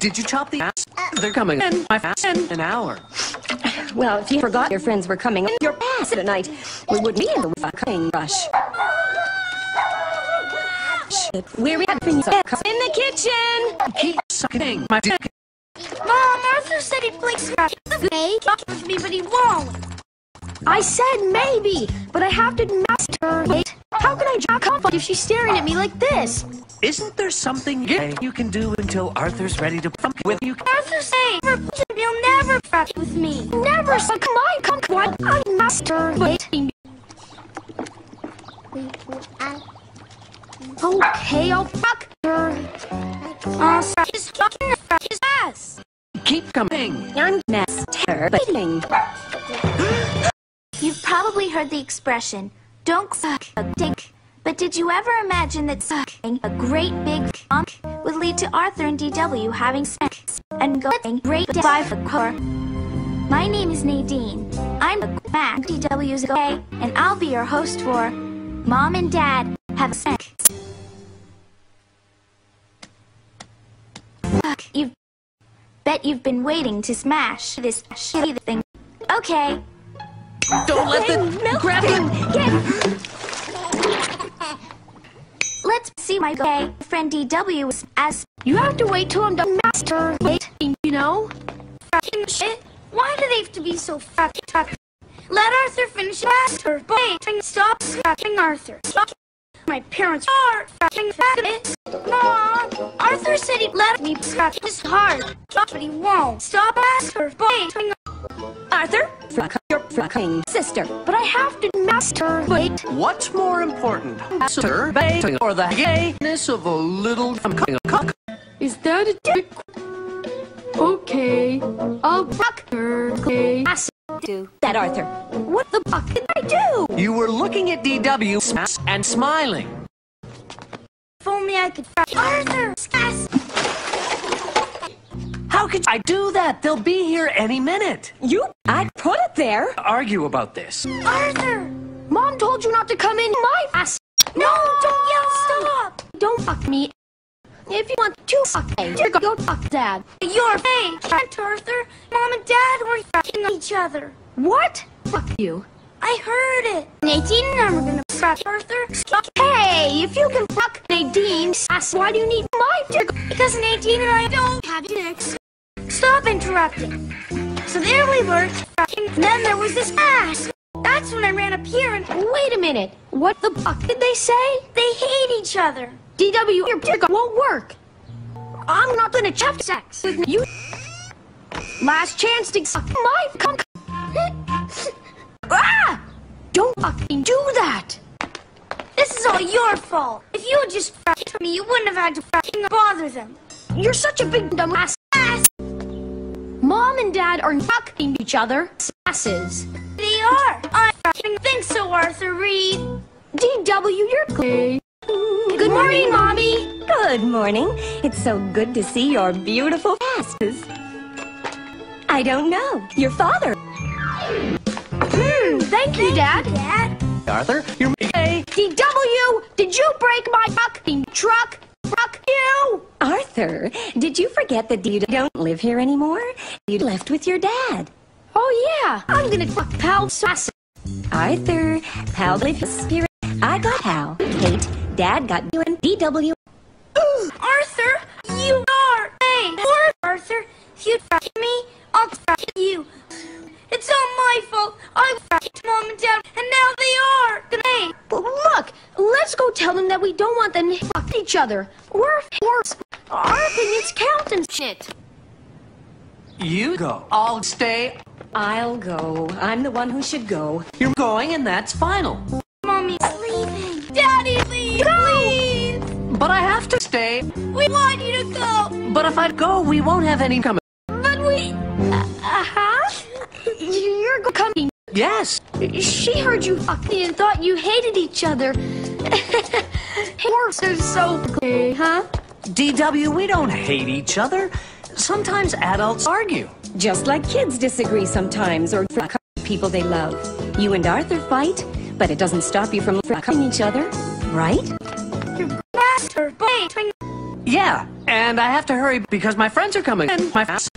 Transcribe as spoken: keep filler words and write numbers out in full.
Did you chop the ass? They're coming in my fast in an hour. Well, if you forgot your friends were coming in your ass tonight, we would be in the fucking rush. We're having sex in the kitchen. Keep sucking my dick. Mom, Arthur said he'd play scratch with me, but he won't. I said maybe, but I have to master. Wait, how can I jack off if she's staring at me like this? Isn't there something gay you can do until Arthur's ready to funk with you? Arthur said you'll never fuck with me. Never suck my cock while I masturbate. Okay, I'll fuck her. Oh, suck his fucking fuck his ass. Keep coming. I'm masturbating. You've probably heard the expression, don't suck a dick. But did you ever imagine that sucking a great big cock would lead to Arthur and D W having sex and going great by for core? My name is Nadine. I'm a Mac, D W's gay, and I'll be your host for Mom and Dad Have Sex. Fuck, you bet you've been waiting to smash this shitty thing. Okay. Don't let the grab him. Get. Let's see my gay friend D W as. You have to wait till I'm done masturbating, you know? Fucking shit. Why do they have to be so fucking tough? Let Arthur finish masturbating. Stop fucking Arthur. Stop. My parents are fucking faggots. Mom, Arthur said he'd let me fuck his heart, but he won't. Stop masturbating. Arthur, fuck your fucking sister. But I have to masturbate. What's more important, masturbating or the gayness of a little cock? Is that a dick? Okay, I'll fuck her. Okay. Do that, Arthur. What the fuck did I do? You were looking at D W and smiling. If only I could fuck Arthur. How could I do that? They'll be here any minute. You? I put it there. Argue about this. Arthur! Mom told you not to come in my ass. No, don't yell, stop! Don't fuck me. If you want to fuck me, you're gonna go fuck Dad. You're fake! Arthur, Mom and Dad were fucking each other. What? Fuck you. I heard it. Nadine and I were gonna fuck Arthur. Stop. Hey, if you can fuck Nadine's ass, why do you need my dick? Because Nadine and I don't have dicks. Stop interrupting. So there we were, fucking, and then there was this ass. That's when I ran up here and... Wait a minute. What the fuck did they say? They hate each other. D W, your dick won't work. I'm not gonna have sex with you. Last chance to suck my cock. Ah! Don't fucking do that. This is all your fault. If you had just fucked me, you wouldn't have had to fucking bother them. You're such a big dumbass. Ass. Mom and Dad are fucking each other asses. They are. I fucking think so, Arthur Reed. D W, you're gay. Good morning, Mommy. Good morning. It's so good to see your beautiful asses. I don't know. Your father. Hmm, thank you, Dad. Dad? Arthur, you're gay. D W, did you break my fucking truck? Fuck you! Arthur, did you forget that you don't live here anymore? You left with your dad. Oh, yeah. I'm gonna fuck Pal's ass. Arthur, Pal lives here. I got Pal. Kate, Dad got you and D W. Arthur, you are gay. Or Arthur, if you fuck me, I'll fuck you. It's all my fault. I fucked Mom and Dad, and now they are gay. But look, let's go tell them that we don't want them to fuck each other. We're forced. Our opinions count and shit. You go. I'll stay. I'll go. I'm the one who should go. You're going, and that's final. Mommy's leaving. Daddy, leave, please. But I have to stay. We want you to go. But if I go, we won't have any coming. But we... Uh-huh. You're coming. Yes. She heard you fucking and thought you hated each other. Horses are so gay, huh? D W, we don't hate each other. Sometimes adults argue. Just like kids disagree sometimes or fuck people they love. You and Arthur fight, but it doesn't stop you from fucking each other, right? You're masturbating. Yeah, and I have to hurry because my friends are coming and my friends